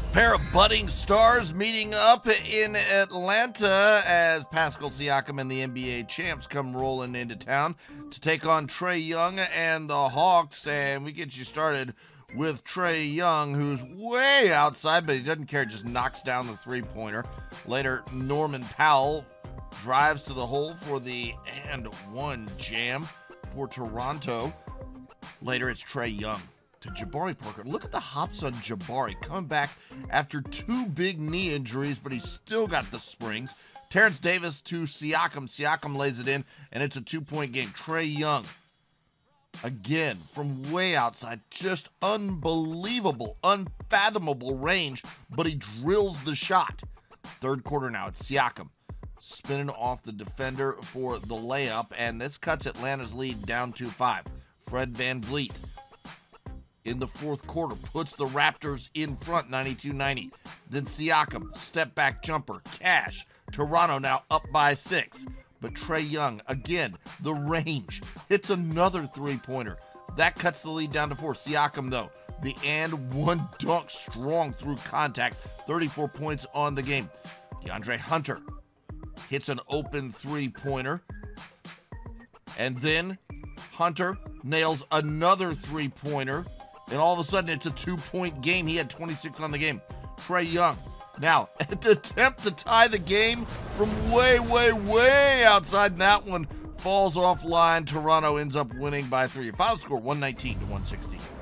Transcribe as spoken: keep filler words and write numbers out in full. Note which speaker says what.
Speaker 1: Pair of budding stars meeting up in Atlanta as Pascal Siakam and the N B A champs come rolling into town to take on Trae Young and the Hawks. And we get you started with Trae Young, who's way outside, but he doesn't care, just knocks down the three-pointer. Later, Norman Powell drives to the hole for the and one jam for Toronto. Later, it's Trae Young to Jabari Parker. Look at the hops on Jabari, coming back after two big knee injuries, but he's still got the springs. Terrence Davis to Siakam. Siakam lays it in, and it's a two-point game. Trae Young, again, from way outside, just unbelievable, unfathomable range, but he drills the shot. Third quarter now, it's Siakam spinning off the defender for the layup, and this cuts Atlanta's lead down to five. Fred VanVleet in the fourth quarter puts the Raptors in front, ninety-two ninety. Then Siakam, step back jumper, cash. Toronto now up by six. But Trae Young, again, the range, hits another three-pointer. That cuts the lead down to four. Siakam, though, the and one dunk strong through contact, thirty-four points on the game. DeAndre Hunter hits an open three-pointer. And then Hunter nails another three-pointer. And all of a sudden, it's a two-point game. He had twenty-six on the game. Trae Young, now, at the attempt to tie the game from way, way, way outside, and that one falls offline. Toronto ends up winning by three. Final score, one nineteen to one sixteen.